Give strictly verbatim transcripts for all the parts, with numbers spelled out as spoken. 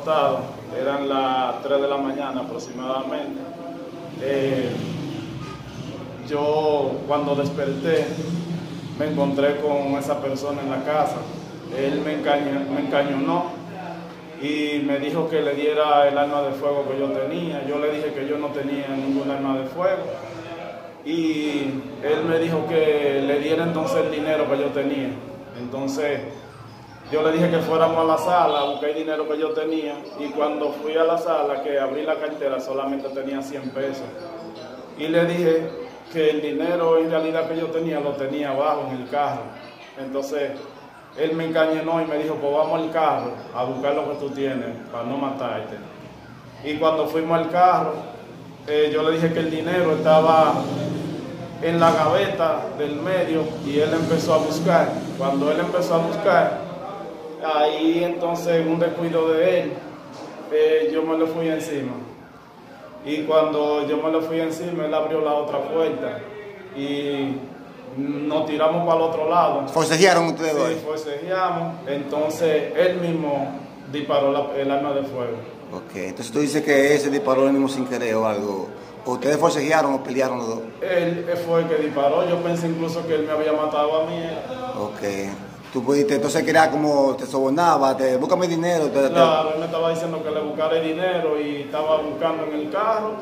acostado, eran las tres de la mañana aproximadamente. Eh, yo cuando desperté me encontré con esa persona en la casa. Él me, encañó, me encañonó y me dijo que le diera el arma de fuego que yo tenía. Yo le dije que yo no tenía ningún arma de fuego y él me dijo que le diera entonces el dinero que yo tenía. Entonces yo le dije que fuéramos a la sala, busqué el dinero que yo tenía y cuando fui a la sala, que abrí la cartera, solamente tenía cien pesos. Y le dije que el dinero en realidad que yo tenía lo tenía abajo en el carro. Entonces él me encañonó y me dijo, pues vamos al carro a buscar lo que tú tienes para no matarte. Y cuando fuimos al carro, eh, yo le dije que el dinero estaba en la gaveta del medio y él empezó a buscar. Cuando él empezó a buscar, ahí entonces en un descuido de él, eh, yo me le fui encima. Y cuando yo me le fui encima, él abrió la otra puerta y nos tiramos para el otro lado. ¿Forcejearon ustedes dos? Sí, forcejeamos. Entonces él mismo disparó la, el arma de fuego. Ok, entonces tú dices que ese disparó él mismo sin querer o algo. ¿Ustedes forcejearon o pelearon los dos? Él fue el que disparó. Yo pensé incluso que él me había matado a mí. Ok. Tú pudiste, entonces que era como te sobornaba, te búscame dinero. Te, claro, él me estaba diciendo que le buscara el dinero y estaba buscando en el carro.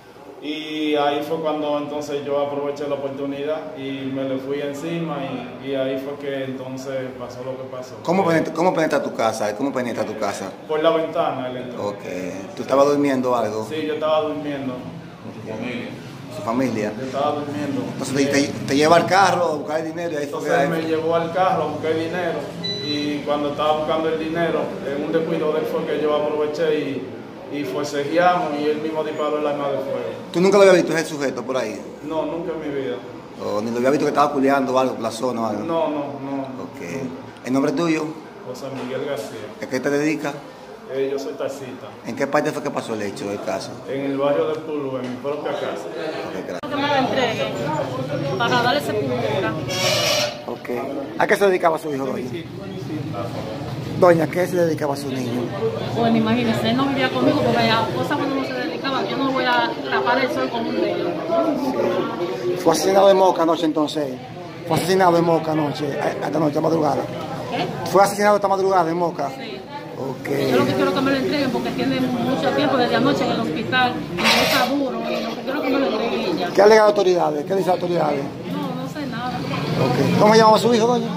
Y ahí fue cuando entonces yo aproveché la oportunidad y me le fui encima y, y ahí fue que entonces pasó lo que pasó. ¿Cómo penetra, cómo penetra tu casa? ¿Cómo penetra tu casa? Por la ventana él entró. Ok. ¿Tú estabas durmiendo o algo? Sí, yo estaba durmiendo. ¿Con tu familia? ¿Su familia? Yo estaba durmiendo. Entonces te, te, te lleva al carro a buscar el dinero y ahí fue Entonces que... él me llevó al carro a buscar el dinero y cuando estaba buscando el dinero, en un descuido de él fue que yo aproveché y... y forcejeamos y él mismo disparó el arma de fuego. ¿Tú nunca lo habías visto ese sujeto por ahí? No, nunca en mi vida. ¿O ni lo había visto que estaba culeando o algo por la zona o algo? No, no, no. Ok. Nunca. ¿El nombre tuyo? José Miguel García. ¿A qué te dedicas? Eh, yo soy taxista. ¿En qué parte fue que pasó el hecho del caso? En el barrio del Pulú, en mi propia casa. Ok, gracias. Que me lo entreguen para darle sepultura. Ok. ¿A qué se dedicaba su hijo, doña? Doña, ¿a qué se dedicaba su niño? Bueno, imagínense, él no vivía conmigo porque a cosas cuando no se dedicaba, yo no voy a tapar el sol con un dedo. Sí. ¿Fue asesinado en Moca anoche entonces? ¿Fue asesinado en Moca anoche, esta noche, a madrugada? ¿Qué? ¿Fue asesinado esta madrugada en Moca? Sí. Ok. Yo lo que quiero es que me lo entreguen porque tiene mucho tiempo desde anoche en el hospital y no está duro y lo que quiero es que me lo entreguen ya. ¿Qué alega las autoridades? ¿Qué dice las autoridades? No, no sé nada. Okay. ¿Cómo llamaba a su hijo, doña?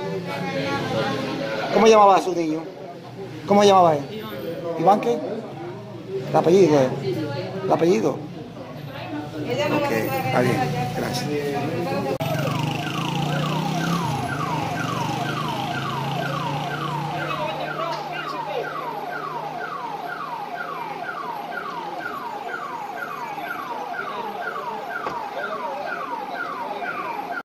¿Cómo llamaba a su niño? ¿Cómo llamaba él? Iván. ¿Iván qué? ¿El apellido? ¿El apellido? Ok, está bien, gracias.